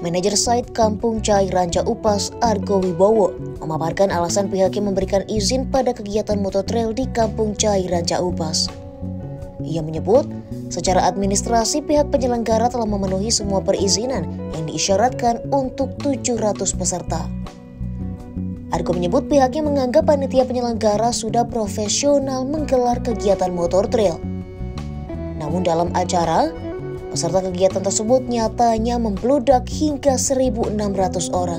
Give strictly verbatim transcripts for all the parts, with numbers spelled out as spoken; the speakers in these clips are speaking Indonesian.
Manajer site Kampung Cai Ranca Upas, Argo Wibowo, memaparkan alasan pihaknya memberikan izin pada kegiatan mototrail di Kampung Cai Ranca Upas. Ia menyebut, secara administrasi pihak penyelenggara telah memenuhi semua perizinan yang diisyaratkan untuk tujuh ratus peserta. Argo menyebut pihaknya menganggap panitia penyelenggara sudah profesional menggelar kegiatan motor trail. Namun dalam acara, peserta kegiatan tersebut nyatanya membludak hingga seribu enam ratus orang.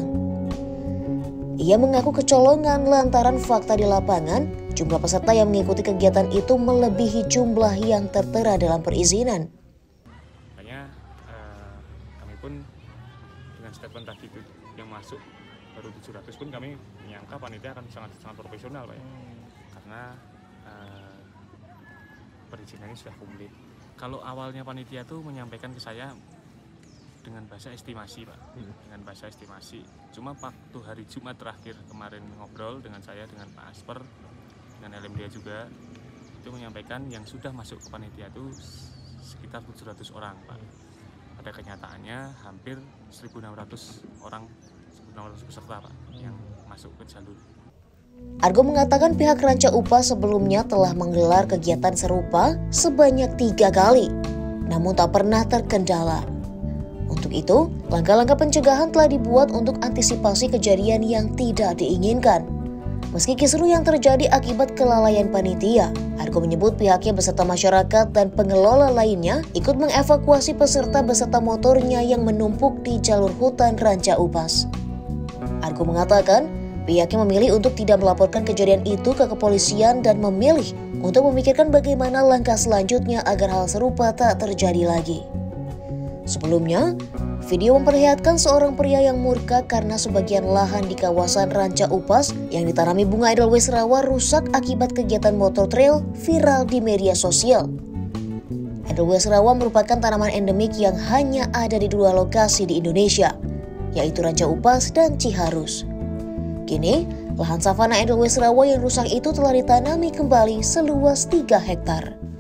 Ia mengaku kecolongan lantaran fakta di lapangan, jumlah peserta yang mengikuti kegiatan itu melebihi jumlah yang tertera dalam perizinan. Makanya eh, kami pun dengan statement tadi itu yang masuk baru tujuh ratus pun kami menyangka panitia akan sangat sangat profesional, Pak. Hmm. Karena eh, perizinannya sudah komplit. Kalau awalnya panitia tuh menyampaikan ke saya dengan bahasa estimasi, Pak, hmm. dengan bahasa estimasi. Cuma waktu hari Jumat terakhir kemarin ngobrol dengan saya, dengan Pak Asper, dengan L M D A juga, itu menyampaikan yang sudah masuk ke panitia itu sekitar tujuh ratus orang, Pak. Pada kenyataannya hampir seribu enam ratus orang, seribu enam ratus peserta, Pak, yang masuk ke jalur. Argo mengatakan pihak Ranca Upas sebelumnya telah menggelar kegiatan serupa sebanyak tiga kali, namun tak pernah terkendala. Untuk itu, langkah-langkah pencegahan telah dibuat untuk antisipasi kejadian yang tidak diinginkan. Meski kisruh yang terjadi akibat kelalaian panitia, Argo menyebut pihaknya beserta masyarakat dan pengelola lainnya ikut mengevakuasi peserta beserta motornya yang menumpuk di jalur hutan Ranca Upas. Argo mengatakan, pihaknya memilih untuk tidak melaporkan kejadian itu ke kepolisian dan memilih untuk memikirkan bagaimana langkah selanjutnya agar hal serupa tak terjadi lagi. Sebelumnya, video memperlihatkan seorang pria yang murka karena sebagian lahan di kawasan Ranca Upas yang ditanami bunga edelweiss rawa rusak akibat kegiatan motor trail viral di media sosial. Edelweiss rawa merupakan tanaman endemik yang hanya ada di dua lokasi di Indonesia, yaitu Ranca Upas dan Ciharus. Kini, lahan savana edelweiss rawa yang rusak itu telah ditanami kembali seluas tiga hektar.